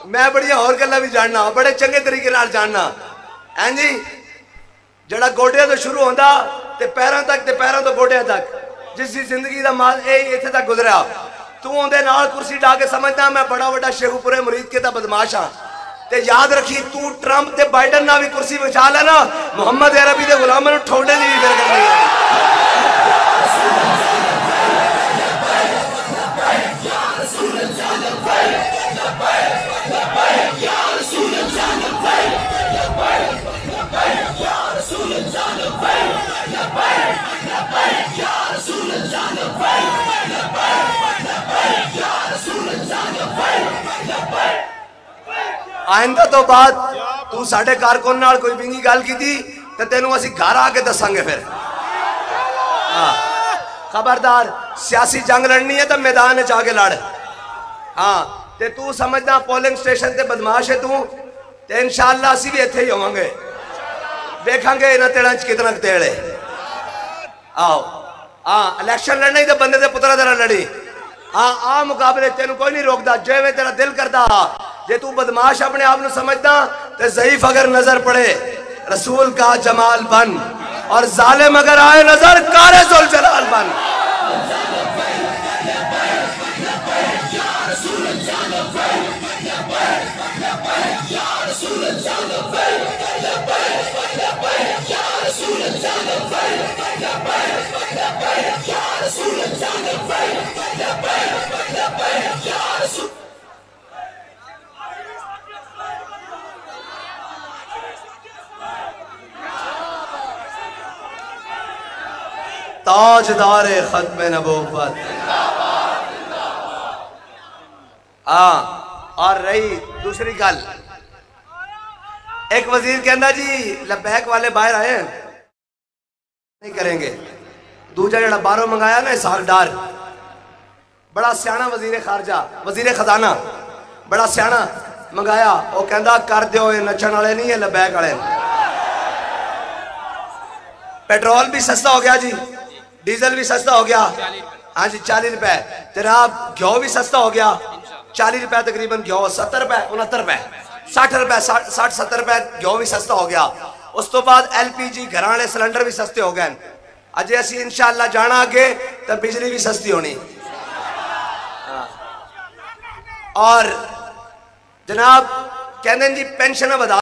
मैं बड़िया होर गल्लां भी जानना, बड़े चंगे तरीके नाल जानना हैं जी। जड़ा गोडिया तो शुरू होंदा ते पैरों तक ते पैरों तो गोडिया तक, जिसकी जिंदगी का माल इत्थे तक गुजरिया, तू उहदे नाल कुर्सी ढा के समझदा मैं बड़ा बड़ा शेखुपुरे मुरीद के दा बदमाश हाँ। ते याद रखी तू ट्रंप ते बाइडन ना भी कुर्सी बचा लेना, मुहम्मद अरबी दे गुलामां नूं ठोडे दी भी फिर करनी है। आइंदा तो बाद तू साडे कारकुन नाल कोई विंगी गल की ते तेनू असी घर आके दसांगे फिर। हाँ खबरदार, सियासी जंग लड़नी है तो मैदान च आके लड़। हाँ ते तू समझदा पोलिंग स्टेशन ते बदमाश है तू, ते इंशाअल्लाह असी भी इत्थे ही होवांगे, देखांगे इन्हां तेड़ां च कितना तेल है। आओ हाँ इलेक्शन लड़ना ही तो बंदे दे पुत्रा तेरा लड़ी। हाँ आ मुकाबले तेनू कोई नहीं रोकदा, जिवें तेरा दिल करदा। जे तू बदमाश अपने आप को समझदा तो ज़ईफ अगर नजर पड़े रसूल का जमाल बन, और जालिम अगर आए नजर कारे जुल जलाल बन। ताजदारे खत्म नबूवत। हाँ और रही दूसरी गल, एक वजीर कहना जी लबैक वाले बाहर आए नहीं करेंगे, दूजा जड़ा बाहरों मंगाया ना इसहाकडार, बड़ा सियाना वजीर खारजा वजीर खजाना, बड़ा सियाना मंगाया, वो कहता कर दो ये नचन वाले नहीं है लबैक वाले। पेट्रोल भी सस्ता हो गया जी, डीजल भी सस्ता हो गया। हाँ जी 40 रुपए। जनाब घ्यो भी सस्ता हो गया, 40 रुपए तकरीबन घ्यो, 70 रुपए 69 रुपए 60 रुपए 60-70 रुपए घ्यो भी सस्ता हो गया। उस तो बाद LPG घर वाले सिलेंडर भी सस्ते हो गए। अजे असी इंशाअल्लाह जाना अगे तो बिजली भी सस्ती होनी। और जनाब कहते जी पेंशन बढ़ा